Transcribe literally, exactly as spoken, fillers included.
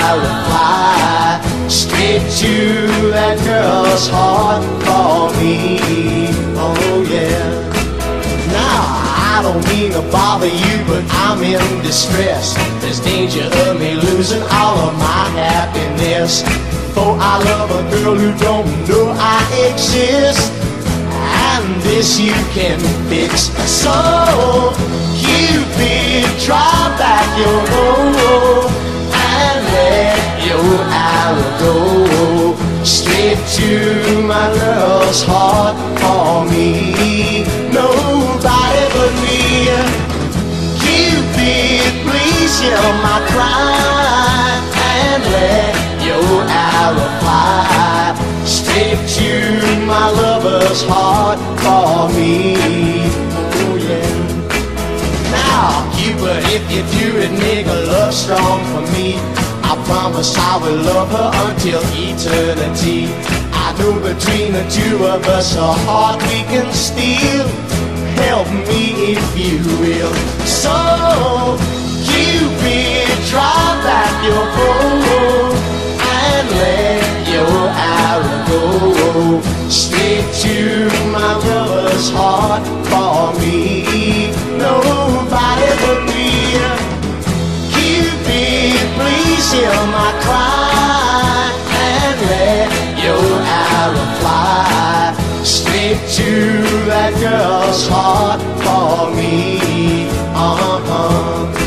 reply straight to that girl's heart for me. Oh yeah. Now I don't mean to bother you, but I'm in distress. There's danger of me losing all of my happiness. For I love a girl who don't know I exist, and this you can fix. So Cupid, try back your bow and let your arrow go straight to my girl's heart for me. Nobody but me. Cupid, please hear my cry and let your arrow fly straight to my lover's heart for me. Oh yeah. Now, Cupid, if you do it, make a love strong for me. I promise I will love her until eternity. I know between the two of us a heart we can steal. Help me if you will. So, Cupid, try back your bow and let your arrow go straight to my lover's heart for me. Nobody but me. Cupid, please hear my cry and let your arrow fly straight to that girl's heart for me. Uh-huh.